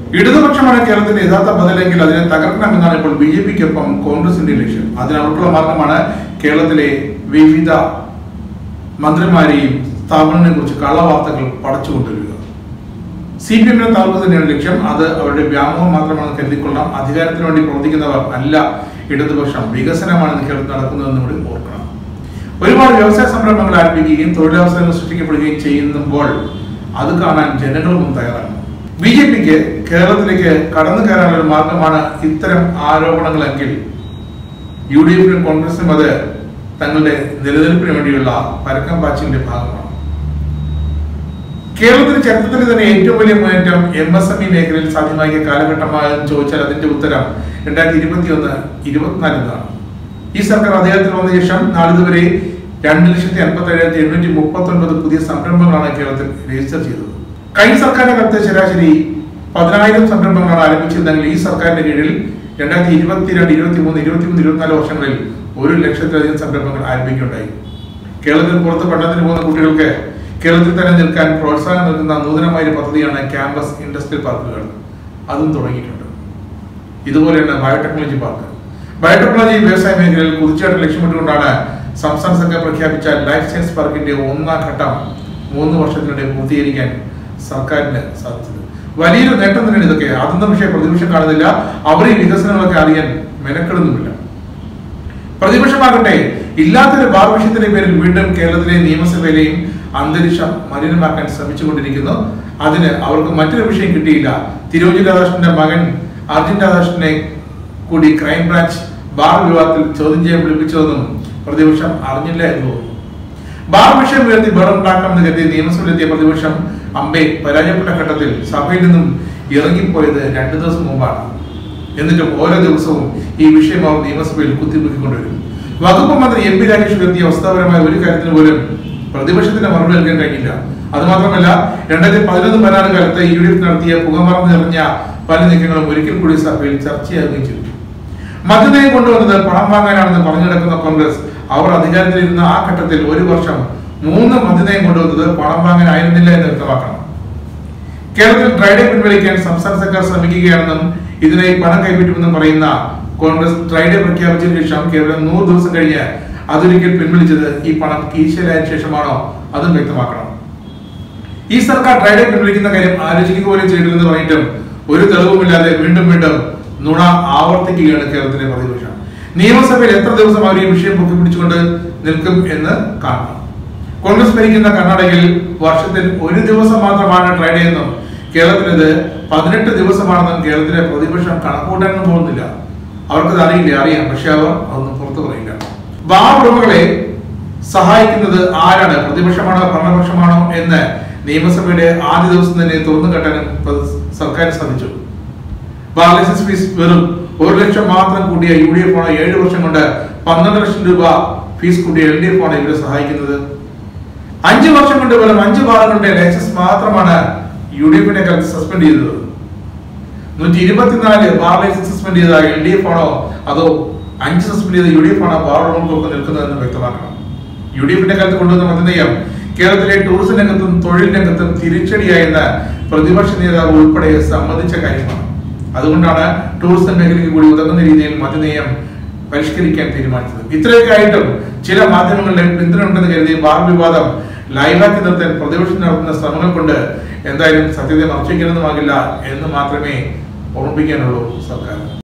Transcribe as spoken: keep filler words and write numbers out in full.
ഇടതുപക്ഷമാണ് കേരളത്തിന്റെ യഥാർത്ഥ ബദലെങ്കിൽ അതിനെ തകർക്കണമെന്നാണ് ഇപ്പോൾ ബി ജെ പിക്കൊപ്പം കോൺഗ്രസിന്റെ ലക്ഷ്യം. അതിനവർക്കുള്ള മാർഗമാണ് കേരളത്തിലെ വിവിധ മന്ത്രിമാരെയും സ്ഥാപനങ്ങളെ കുറിച്ച് കള്ളവാർത്തകൾ പടച്ചുകൊണ്ടിരിക്കുക. സി പി എമ്മിനെ തകർക്കുക തന്നെയാണ് ലക്ഷ്യം. അത് അവരുടെ വ്യാമോഹം മാത്രമാണെന്ന് കരുതിക്കൊള്ളാം. അധികാരത്തിന് വേണ്ടി പ്രവർത്തിക്കുന്നവർ അല്ല ഇടതുപക്ഷം. വികസനമാണ് കേരളത്തിൽ നടക്കുന്നതെന്ന് കൂടി ഓർക്കണം. ഒരുപാട് വ്യവസായ സംരംഭങ്ങൾ ആരംഭിക്കുകയും തൊഴിലവസരങ്ങൾ സൃഷ്ടിക്കപ്പെടുകയും ചെയ്യുമ്പോൾ അത് കാണാൻ ജനങ്ങളും തയ്യാറാണ്. ബി ജെ പിക്ക് കേരളത്തിലേക്ക് കടന്നു കയറാനുള്ള ഒരു മാർഗമാണ് ഇത്തരം ആരോപണങ്ങളെങ്കിൽ യു ഡി എഫിനും കോൺഗ്രസിനും അത് തങ്ങളുടെ നിലനിൽപ്പിന് വേണ്ടിയുള്ള പരക്കം പാച്ചിലിന്റെ ഭാഗമാണ്. കേരളത്തിന്റെ ചരിത്രത്തിൽ തന്നെ ഏറ്റവും വലിയ മുന്നേറ്റം എം എസ് എം ഇ മേഖലയിൽ സാധ്യമാക്കിയ കാലഘട്ടമായെന്ന് ചോദിച്ചാൽ അതിന്റെ ഉത്തരം രണ്ടായിരത്തി ഇരുപത്തി ഒന്ന് ഇരുപത്തിനാലിലാണ്. ഈ സർക്കാർ അധികാരത്തിൽ വന്ന ശേഷം നാളിതുവരെ രണ്ട് ലക്ഷത്തി അൻപത്തി ഏഴായിരത്തി എണ്ണൂറ്റി മുപ്പത്തി ഒൻപത് പുതിയ സംരംഭങ്ങളാണ് കേരളത്തിൽ രജിസ്റ്റർ ചെയ്തത്. കഴിഞ്ഞ സർക്കാരിന്റെ കാലത്ത് ശരാശരി പതിനായിരം സംരംഭങ്ങളാണ് ആരംഭിച്ചിരുന്നെങ്കിൽ ഈ സർക്കാരിന്റെ കീഴിൽ രണ്ടായിരത്തി ഇരുപത്തിരണ്ട് ഇരുപത്തി മൂന്ന് ഇരുപത്തി മൂന്ന് ഇരുപത്തിനാല് വർഷങ്ങളിൽ ഒരു ലക്ഷത്തിലധികം സംരംഭങ്ങൾ ആരംഭിക്കുകയുണ്ടായി. കേരളത്തിന് പുറത്ത് പഠനത്തിന് പോകുന്ന കുട്ടികൾക്ക് കേരളത്തിൽ തന്നെ നിൽക്കാൻ പ്രോത്സാഹനം നൽകുന്ന നൂതനമായ ഒരു പദ്ധതിയാണ് ക്യാമ്പസ് ഇൻഡസ്ട്രിയൽ പാർക്കുകൾ. അതും തുടങ്ങിയിട്ടുണ്ട്. ഇതുപോലെയാണ് ബയോടെക്നോളജി പാർക്ക്. ബയോടെക്നോളജി വ്യവസായ മേഖലയിൽ കുതിച്ചാട്ടം ലക്ഷ്യമിട്ടുകൊണ്ടാണ് സംസ്ഥാന സർക്കാർ പ്രഖ്യാപിച്ച ലൈഫ് സയൻസ് പാർക്കിന്റെ ഒന്നാം ഘട്ടം മൂന്ന് വർഷത്തിനിടെ പൂർത്തീകരിക്കാൻ സർക്കാരിന് സാധിച്ചത്. വലിയൊരു നേട്ടം തന്നെയാണ് ഇതൊക്കെ. അതൊന്നും പക്ഷേ പ്രതിപക്ഷം കാണുന്നില്ല. അവർ ഈ വികസനങ്ങളൊക്കെ അറിയാൻ മെനക്കെടുന്നുമില്ല. പ്രതിപക്ഷമാകട്ടെ ഇല്ലാത്തൊരു ബാർ വിഷയത്തിന്റെ പേരിൽ വീണ്ടും കേരളത്തിലെ നിയമസഭയിലെയും അന്തരീക്ഷം മലിനമാക്കാൻ ശ്രമിച്ചുകൊണ്ടിരിക്കുന്നു. അതിന് അവർക്ക് മറ്റൊരു വിഷയം കിട്ടിയില്ല. തിരുവഞ്ചൂർ രാധാകൃഷ്ണന്റെ മകൻ അർജുൻ രാധാകൃഷ്ണനെ കൂടി ക്രൈംബ്രാഞ്ച് ബാർ വിവാദത്തിൽ ചോദ്യം ചെയ്യാൻ വിളിപ്പിച്ചതെന്നും പ്രതിപക്ഷം അറിഞ്ഞില്ല എന്ന് തോന്നുന്നു. ബാർ വിഷയം ഉയർത്തി ബഹളമുണ്ടാക്കാമെന്ന് കരുതി നിയമസഭയിലെത്തിയ പ്രതിപക്ഷം അമ്പെ പരാജയപ്പെട്ട ഘട്ടത്തിൽ സഭയിൽ നിന്നും ഇറങ്ങിപ്പോയത് രണ്ടു ദിവസം മുമ്പാണ്. എന്നിട്ടും ഓരോ ദിവസവും ഈ വിഷയം അവർ നിയമസഭയിൽ കുത്തിപ്പൊക്കിക്കൊണ്ടുവരും. വകുപ്പ് മന്ത്രി എം പി രാജേഷ് ഉയർത്തിയ വസ്തുതാപരമായ ഒരു കാര്യത്തിന് പോലും പ്രതിപക്ഷത്തിന്റെ മറുപടി നൽകാൻ കഴിഞ്ഞില്ല. അതുമാത്രമല്ല, രണ്ടായിരത്തി പതിനൊന്ന് പതിനാറ് കാലത്ത് യു ഡി എഫ് നടത്തിയ പുകമറന്ന് നിറഞ്ഞ പല നീക്കങ്ങളും ഒരിക്കൽ കൂടി സഭയിൽ ചർച്ചയാകുകയും ചെയ്തു. മദ്യനയം കൊണ്ടുവന്നത് പണം വാങ്ങാനാണെന്ന് പറഞ്ഞു നടക്കുന്ന കോൺഗ്രസ് അവർ അധികാരത്തിലിരുന്ന ആ ഘട്ടത്തിൽ ഒരു വർഷം മൂന്ന് മദ്യനയം കൊണ്ടുവന്നത് പണം വാങ്ങാനായിരുന്നില്ല എന്ന് വ്യക്തമാക്കണം. കേരളത്തിൽ ഡ്രൈഡേ പിൻവലിക്കാൻ സംസ്ഥാന സർക്കാർ ശ്രമിക്കുകയാണെന്നും ഇതിനായി പണം കൈപ്പറ്റുമെന്നും പറയുന്ന കോൺഗ്രസ് ഡ്രൈഡേ പ്രഖ്യാപിച്ചതിനു ശേഷം കേവലം നൂറ് ദിവസം കഴിഞ്ഞ് അതൊരിക്കൽ പിൻവലിച്ചത് ഈ പണം കീശയിലായ ശേഷമാണോ അതും വ്യക്തമാക്കണം. ഈ സർക്കാർ ഡ്രൈഡേ പിൻവലിക്കുന്ന കാര്യം ആലോചിക്കുക പോലും ചെയ്തില്ലെന്ന് പറഞ്ഞിട്ടും ഒരു തെളിവുമില്ലാതെ വീണ്ടും വീണ്ടും നുണ ആവർത്തിക്കുകയാണ് കേരളത്തിലെ പ്രതിപക്ഷം. നിയമസഭയിൽ എത്ര ദിവസം അവർ ഈ വിഷയം പൊക്കിപ്പിടിച്ചുകൊണ്ട് നിൽക്കും എന്ന് കാണണം. കോൺഗ്രസ് ഭരിക്കുന്ന കർണാടകയിൽ വർഷത്തിൽ ഒരു ദിവസം മാത്രമാണ് ഡ്രൈഡേ എന്നും കേരളത്തിൽ ഇത് പതിനെട്ട് ദിവസമാണെന്നും കേരളത്തിലെ പ്രതിപക്ഷം കണക്കൂട്ടാനും പോകുന്നില്ല. അവർക്കത് അറിയില്ല, അറിയാം, പക്ഷെ അവർ അതൊന്നും പുറത്തു പറയില്ല. ബാർ ഉടമകളെ സഹായിക്കുന്നത് ആരാണ്, പ്രതിപക്ഷമാണോ ഭരണപക്ഷമാണോ എന്ന് നിയമസഭയുടെ ആദ്യ ദിവസം തന്നെ തുറന്നു കെട്ടാനും സർക്കാർ സാധിച്ചു. ബാർ ലൈസൻസ് ഫീസ് വെറും ഒരു ലക്ഷം മാത്രം കൂട്ടിയ യു ഡി എഫ് ആണ് ഏഴ് വർഷം കൊണ്ട് പന്ത്രണ്ട് ലക്ഷം രൂപ ഫീസ് കൂട്ടിയ എൽ ഡി എഫ് ആണ് ഇവരെ സഹായിക്കുന്നത്. അഞ്ചു വർഷം കൊണ്ട് വെറും അഞ്ച് ബാറുകളുടെ ലൈസൻസ് മാത്രമാണ് യു ഡി എഫിന്റെ കാലത്ത് സസ്പെൻഡ് ചെയ്തത്. നൂറ്റി ഇരുപത്തിനാല് ബാർ ലൈസൻസ് സസ്പെൻഡ് ചെയ്ത എൽ ഡി എഫ് ആണോ അതോ അഞ്ച് സസ്പെൻഡ് ചെയ്ത യു ഡി എഫ് ആണോ ബാർ ഉടമകൾക്ക് നിൽക്കുന്നതെന്ന് വ്യക്തമാക്കണം. യു ഡി എഫിന്റെ കാലത്ത് കൊണ്ടുവന്ന മദ്യനയം കേരളത്തിലെ ടൂറിസം രംഗത്തും തൊഴിൽ രംഗത്തും തിരിച്ചടിയായെന്ന് പ്രതിപക്ഷ നേതാവ് ഉൾപ്പെടെ സമ്മതിച്ച കാര്യമാണ്. അതുകൊണ്ടാണ് ടൂറിസം മേഖലയ്ക്ക് കൂടി ഉതകുന്ന രീതിയിൽ മദ്യനയം പരിഷ്കരിക്കാൻ തീരുമാനിച്ചത്. ഇത്രയൊക്കെ ആയിട്ടും ചില മാധ്യമങ്ങളുടെ പിന്തുണ ഉണ്ടെന്ന് കരുതി ബാർ വിവാദം ലൈവാക്കി നിർത്താൻ പ്രതിപക്ഷം നടത്തുന്ന ശ്രമങ്ങൾ കൊണ്ട് എന്തായാലും സത്യത്തെ മറച്ചുവെക്കാനൊന്നുമാകില്ല എന്ന് മാത്രമേ ഓർമ്മിപ്പിക്കാനുള്ളൂ സർക്കാർ.